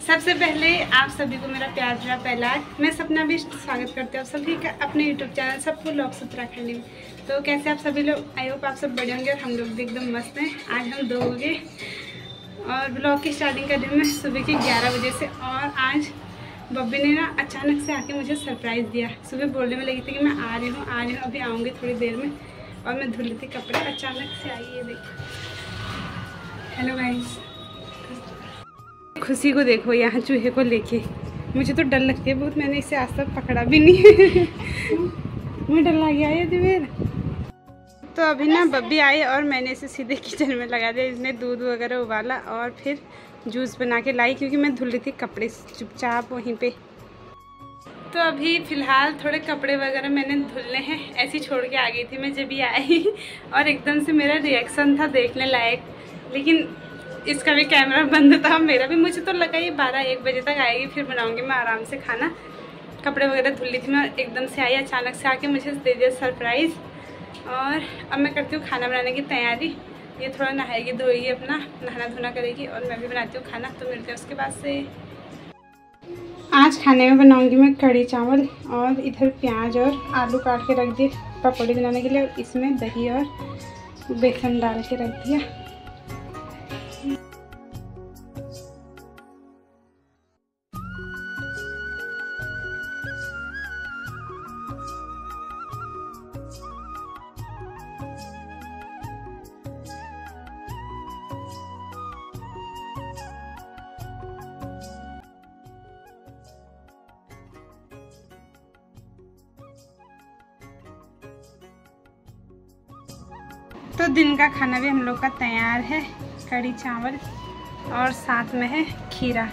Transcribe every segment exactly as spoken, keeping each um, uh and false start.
सबसे पहले आप सभी को मेरा प्यार भरा पहला मैं सपना भी स्वागत करती हूँ सभी का अपने यूट्यूब चैनल सबको लोग उत्तराखंड में। तो कैसे आप सभी लोग, आई होप आप सब बढ़िया होंगे और हम लोग भी एकदम मस्त हैं। आज हम दो हो गए और ब्लॉग की स्टार्टिंग कर रही हूँ मैं सुबह के ग्यारह बजे से। और आज बब्बी ने ना अचानक से आके मुझे सरप्राइज़ दिया। सुबह बोलने में लगी थी कि मैं आ रही हूँ आ रही हूँ अभी आऊँगी थोड़ी देर में, और मैं धुल रही थी कपड़े, अचानक से आई। ये देखो, हेलो गाइस, खुशी को देखो यहाँ चूहे को लेके। मुझे तो डर लगती है बहुत, मैंने इसे आज तक पकड़ा भी नहीं है। मुझे डर लग गया है दिवेर। तो अभी ना बब्बी आई और मैंने इसे सीधे किचन में लगा दिया। इसने दूध वगैरह उबाला और फिर जूस बना के लाई, क्योंकि मैं धुल रही थी कपड़े चुपचाप वहीं पे। तो अभी फ़िलहाल थोड़े कपड़े वगैरह मैंने धुलने हैं, ऐसे छोड़ के आ गई थी मैं जब ये आई। और एकदम से मेरा रिएक्शन था देखने लायक, लेकिन इसका भी कैमरा बंद था, मेरा भी। मुझे तो लगा ये बारह एक बजे तक आएगी, फिर बनाऊंगी मैं आराम से खाना। कपड़े वगैरह धुल ली थी मैं, एकदम से आई अचानक से आके मुझे दे दिया सरप्राइज़। और अब मैं करती हूँ खाना बनाने की तैयारी। ये थोड़ा नहाएगी धोएगी, अपना नहाना धोना करेगी, और मैं भी बनाती हूँ खाना। तो मिलते हैं उसके बाद से। आज खाने में बनाऊँगी मैं कढ़ी चावल, और इधर प्याज और आलू काट के रख दिए पकौड़ी बनाने के लिए, और इसमें दही और बेसन डाल के रख दिया। तो दिन का खाना भी हम लोग का तैयार है, कढ़ी चावल और साथ में है खीरा।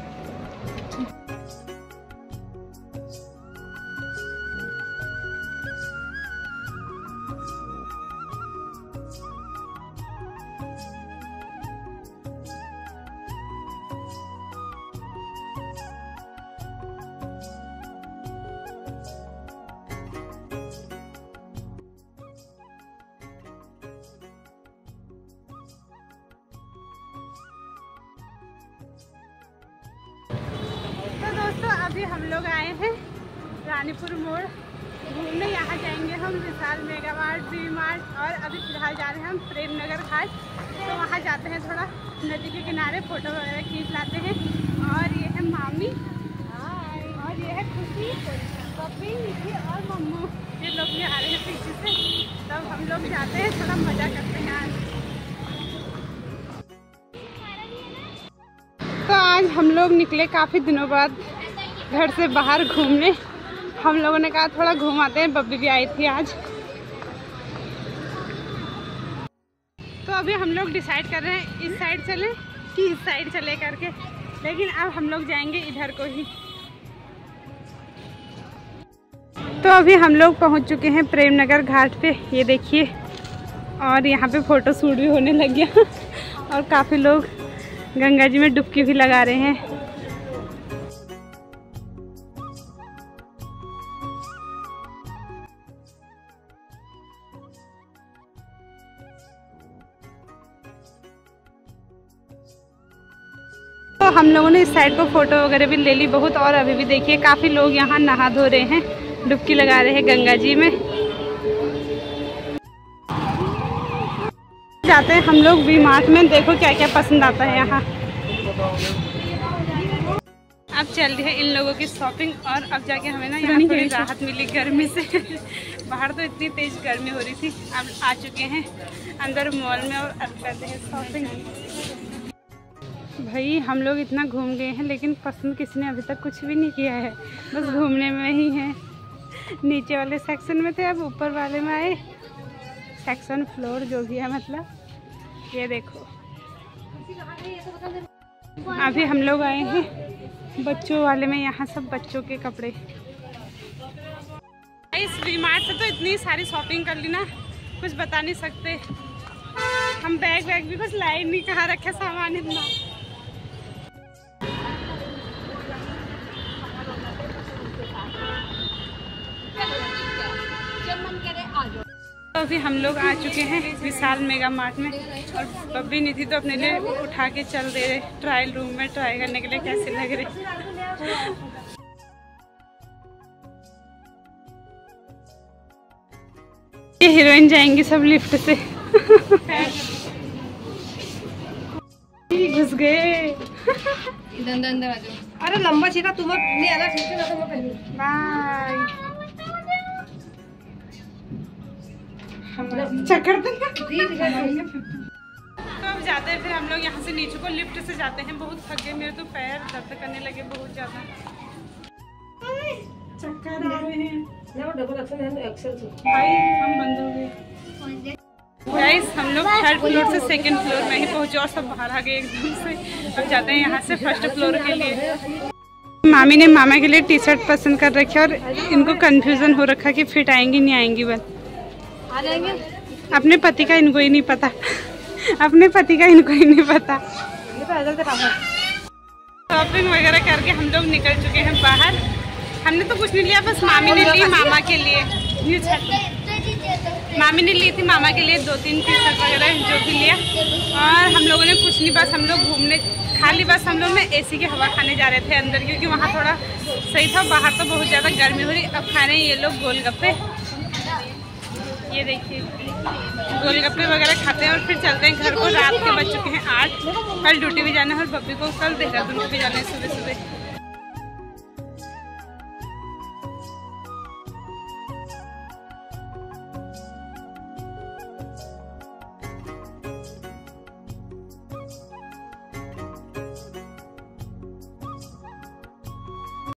दोस्तों अभी हम लोग आए हैं रानीपुर मोड़ घूमने। यहाँ जाएंगे हम Vishal mega mart, V mart, और अभी फिलहाल जा रहे हैं हम प्रेम नगर घाट। तो वहाँ जाते हैं, थोड़ा नदी के किनारे फोटो वगैरह खींच लाते हैं। और ये है मामी, और ये है खुशी, पप्पी, निधि और मम्मू। ये लोग भी आ रहे हैं पीछे से। तब हम लोग जाते हैं, थोड़ा मज़ा करते हैं आज। तो आज हम लोग निकले काफ़ी दिनों बाद घर से बाहर घूमने। हम लोगों ने कहा थोड़ा घूमाते हैं, बब्बी भी आई थी आज। तो अभी हम लोग डिसाइड कर रहे हैं इस साइड चले कि इस साइड चले करके, लेकिन अब हम लोग जाएंगे इधर को ही। तो अभी हम लोग पहुंच चुके हैं प्रेम नगर घाट पे, ये देखिए। और यहाँ पे फ़ोटो शूट भी होने लग गया। और काफ़ी लोग गंगा जी में डुबकी भी लगा रहे हैं। तो हम लोगों ने इस साइड को फोटो वगैरह भी ले ली बहुत। और अभी भी देखिए काफ़ी लोग यहाँ नहा धो रहे हैं, डुबकी लगा रहे हैं गंगा जी में। जाते हैं हम लोग वी मार्ट में, देखो क्या क्या पसंद आता है यहाँ। अब चल रही है इन लोगों की शॉपिंग, और अब जाके हमें ना यहाँ थोड़ी राहत मिली गर्मी से। बाहर तो इतनी तेज गर्मी हो रही थी। अब आ चुके हैं अंदर मॉल में और अब करते हैं शॉपिंग। भाई हम लोग इतना घूम गए हैं, लेकिन पसंद किसी ने अभी तक कुछ भी नहीं किया है, बस घूमने में ही है। नीचे वाले सेक्शन में थे, अब ऊपर वाले में आए। सेक्शन फ्लोर जो भी है, मतलब ये देखो। अभी हम लोग आए हैं बच्चों वाले में, यहाँ सब बच्चों के कपड़े। इस वी मार्ट से तो इतनी सारी शॉपिंग कर ली ना, कुछ बता नहीं सकते। हम बैग वैग भी कुछ लाए नहीं, कहाँ रखे सामान इतना। अभी हम लोग आ चुके हैं विशाल मेगा मार्ट में और बब्बी नहीं थी तो अपने लिए उठा के चल दे रहे ट्रायल रूम में ट्राई करने के लिए कैसे लग रहे। ये हीरोइन जाएंगी सब लिफ्ट से। घुस गए। अंदर अंदर आ जाओ। अरे लंबा चीरा तुम नहीं आना ठीक है ना तो मैं पहले बाय। चक्कर तो अब जाते हैं फिर हम लोग यहाँ से नीचे को लिफ्ट से जाते हैं। बहुत थक गए, मेरे तो पैर दर्द करने लगे बहुत ज्यादा। चक्कर आ रहे हैं डबल एक्सेल भाई, हम बंद हो गए। गाइस हम लोग थर्ड फ्लोर से सेकंड फ्लोर में ही पहुंचे और सब बाहर आ गए एकदम से। अब जाते हैं यहाँ से फर्स्ट फ्लोर के लिए। मामी ने मामा के लिए टी शर्ट पसंद कर रखी है और इनको कंफ्यूजन हो रखा कि फिट आएंगी नहीं आएंगी। बस आ जाएंगे। अपने पति का इनको ही नहीं पता। अपने पति का इनको ही नहीं पता। शॉपिंग वगैरह करके हम लोग निकल चुके हैं बाहर। हमने तो कुछ नहीं लिया, बस मामी ने ली मामा के लिए। मामी ने ली थी मामा के लिए दो तीन टी शर्ट वगैरह जो भी लिया। और हम लोगों ने कुछ नहीं, बस हम लोग घूमने खाली बस हम लोग ना एसी की हवा खाने जा रहे थे अंदर, क्योंकि वहाँ थोड़ा सही था। बाहर तो बहुत ज़्यादा गर्मी हो रही। अब खा रहे हैं ये लोग गोलगप्पे। ये देखिए गोलगप्पे वगैरह खाते हैं और फिर चलते हैं घर को। रात के बज चुके हैं आठ। कल ड्यूटी भी जाना है और बब्बी को कल देहरादून भी जाना है सुबह सुबह।